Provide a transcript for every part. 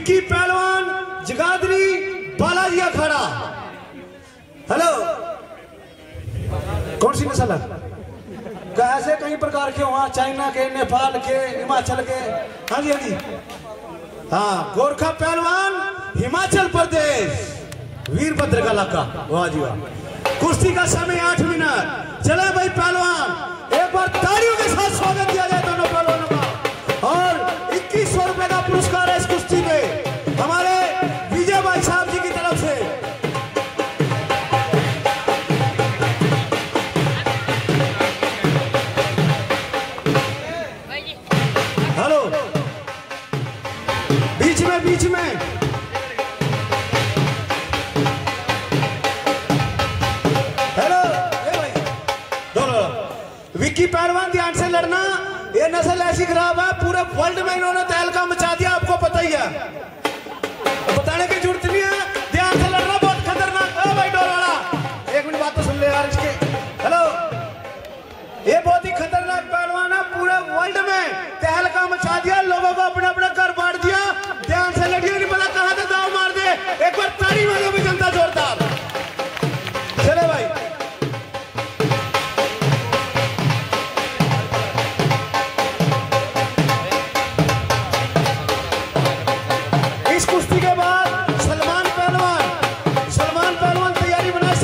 विक्की पहलवान जगाधरी बालाजी अखाड़ा। हेलो, कौन सी नस्ल है? ऐसे कई प्रकार के वहां, चाइना के, नेपाल के, हिमाचल के। हाँ जी, हाँ जी, हाँ। गोरखा पहलवान हिमाचल प्रदेश, वीरभद्र का इलाका। वाह जी वाह। कुश्ती का समय 8 मिनट। चले भाई पहलवान, एक बार तालियों के साथ स्वागत किया जाए दोनों पहलवानों का। और 2100 रुपए का पुरस्कार है इस कुश्ती में हमारे विजय भाई साहब जी की तरफ से। हेलो, बीच में हेलो, भाई विक्की पहलवान ध्यान से लड़ना। ये नस्ल ऐसी खराब है, पूरे वर्ल्ड में इन्होंने तहलका मचा दिया, आपको पता ही है, बताने की जरूरत नहीं है। ध्यान से लड़ना, बहुत खतरनाक है भाई। डोर वाला, एक मिनट बात तो सुन ले यार इसके। हेलो, ये बहुत ही खतरनाक पहलवान है, पूरे वर्ल्ड में तहलका मचा दिया, लोगों को अपने अपने घर बांट दिया। ध्यान से लड़िए, नहीं पता कहां से दाव मार दे। एक बार ताली मारो भी जनता जोरदार। चले भाई, इस कुश्ती के बाद सलमान पहलवान तैयारी बनाए।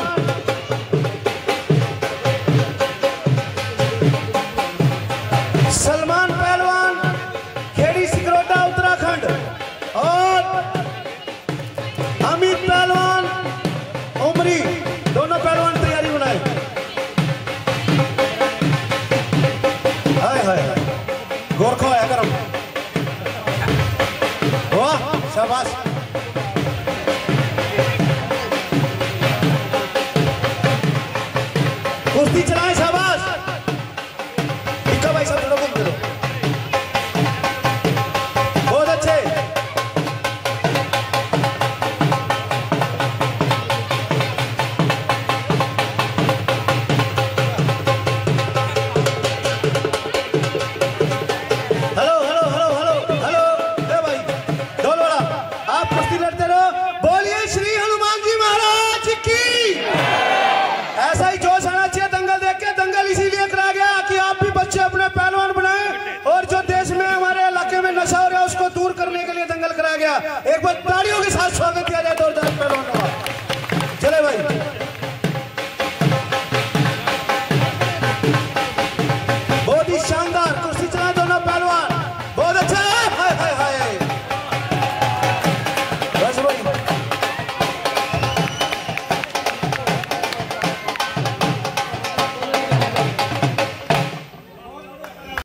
सलमान पहलवान खेड़ी सिकरोटा उत्तराखंड, और अमित पहलवान उमरी, दोनों पहलवान तैयारी बनाए। हाय हाय, गोरखा है गरम। वाह, शाबाश। कुश्ती चलाए।